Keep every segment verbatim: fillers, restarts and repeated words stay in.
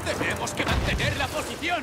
¡Tenemos que mantener la posición!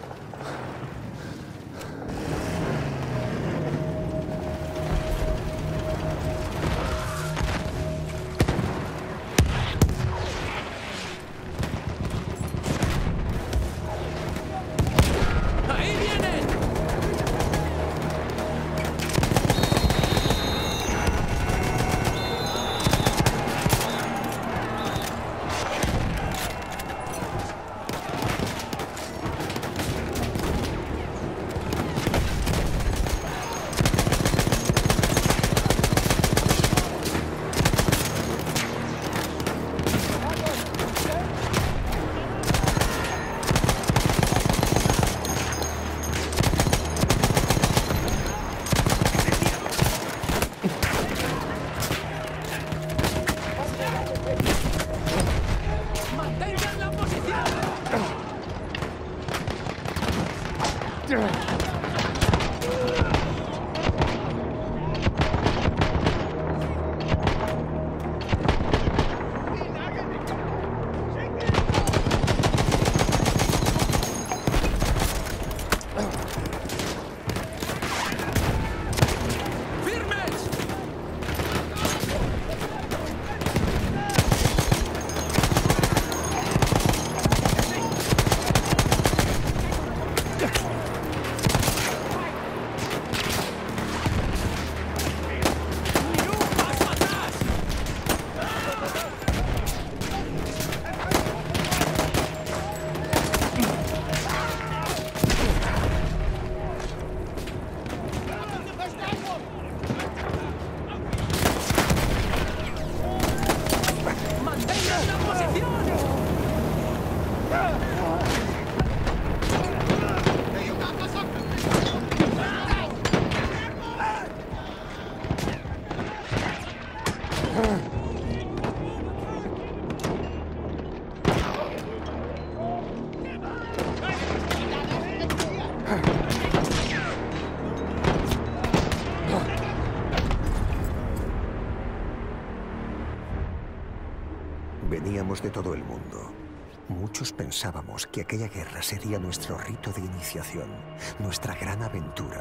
Veníamos de todo el mundo. Muchos pensábamos que aquella guerra sería nuestro rito de iniciación, nuestra gran aventura.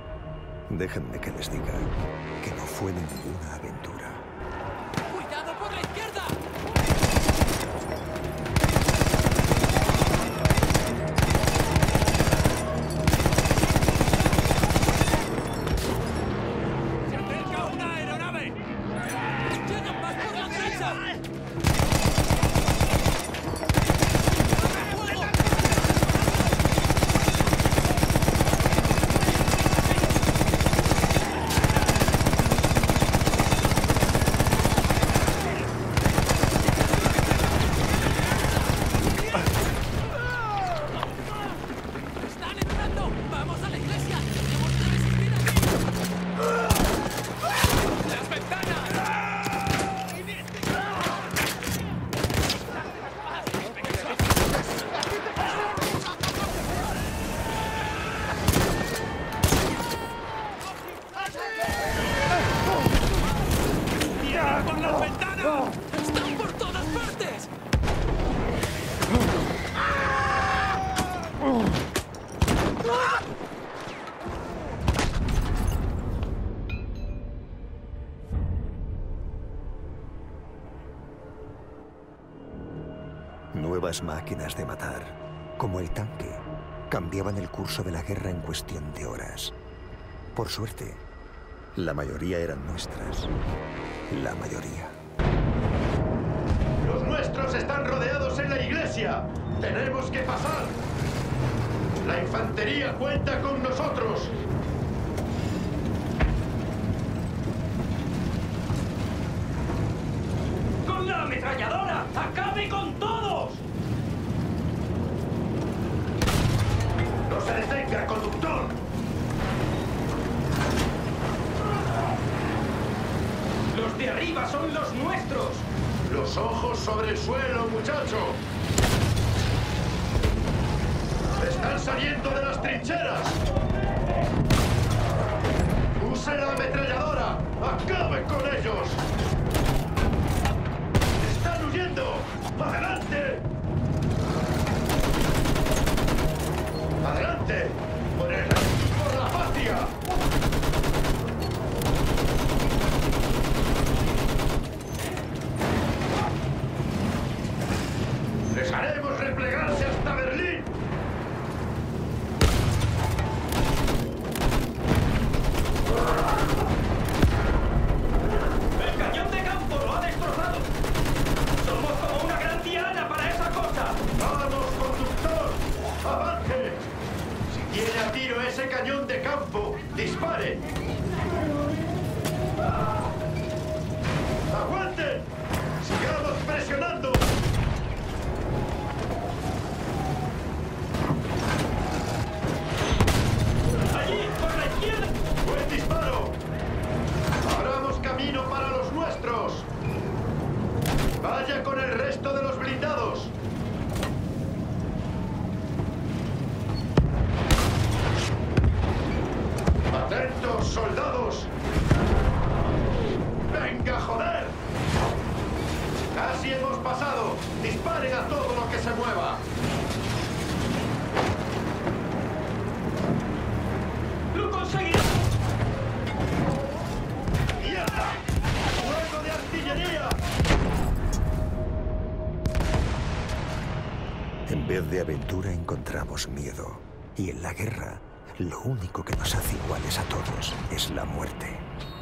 Déjenme que les diga que no fue ninguna aventura. ¡Cuidado por la izquierda! ¡Se acerca una aeronave! ¡Llegan más por la derecha! Nuevas máquinas de matar, como el tanque, cambiaban el curso de la guerra en cuestión de horas. Por suerte, la mayoría eran nuestras. La mayoría. ¡Los nuestros están rodeados en la iglesia! ¡Tenemos que pasar! ¡La infantería cuenta con nosotros! ¡Con la ametralladora! ¡Acabe con todos! ¡No se detenga, conductor! ¡Los de arriba son los nuestros! ¡Los ojos sobre el suelo, muchacho! ¡Están saliendo de las trincheras! ¡Use la ametralladora! ¡Acabe con ellos! ¡Están huyendo! ¡Adelante! ¡Aguanten! ¡Sigamos presionando! ¡Allí, por la izquierda! ¡Buen disparo! ¡Abramos camino para los nuestros! ¡Vaya con el resto de los blindados! ¡Atentos, soldados! ¡Venga, joder! ¡Casi hemos pasado! ¡Disparen a todo lo que se mueva! ¡Lo conseguiremos! ¡Mierda! ¡Fuego de artillería! En vez de aventura encontramos miedo. Y en la guerra, lo único que nos hace iguales a todos es la muerte.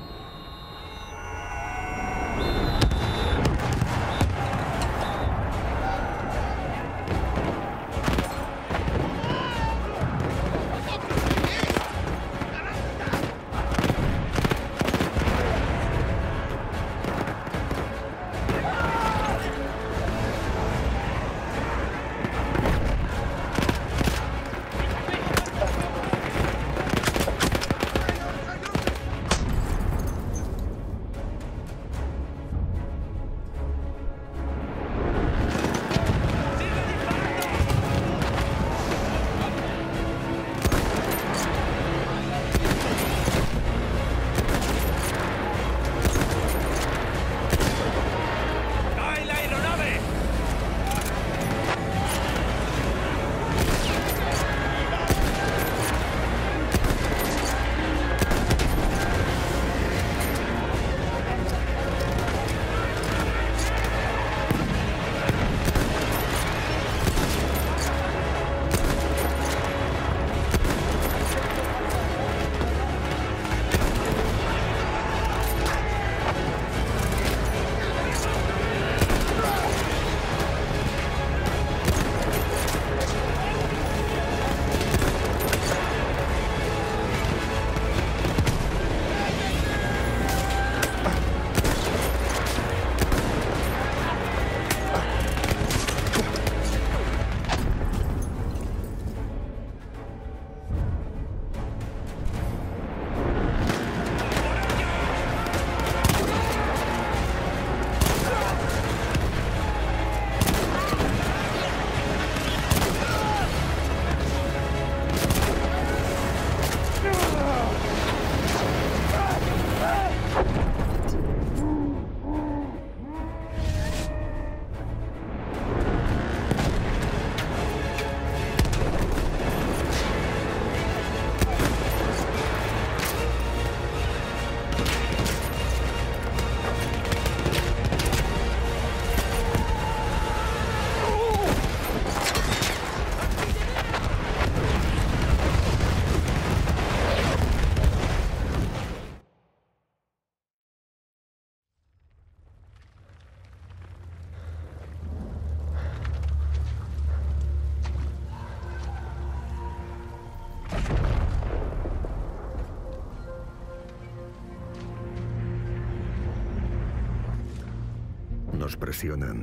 Nos presionan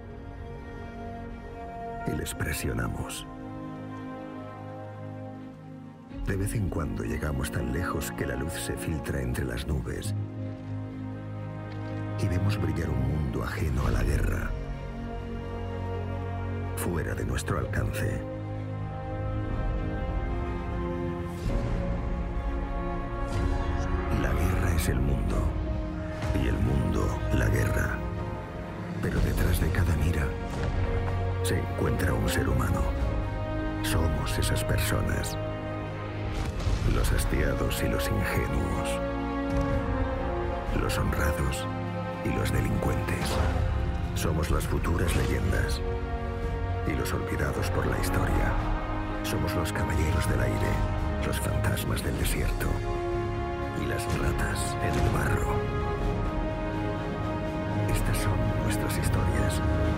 y les presionamos. De vez en cuando llegamos tan lejos que la luz se filtra entre las nubes y vemos brillar un mundo ajeno a la guerra, fuera de nuestro alcance. La guerra es el mundo y el mundo la guerra. Pero detrás de cada mira se encuentra un ser humano. Somos esas personas. Los hastiados y los ingenuos. Los honrados y los delincuentes. Somos las futuras leyendas y los olvidados por la historia. Somos los caballeros del aire, los fantasmas del desierto y las ratas en el barro. Estas son nuestras historias.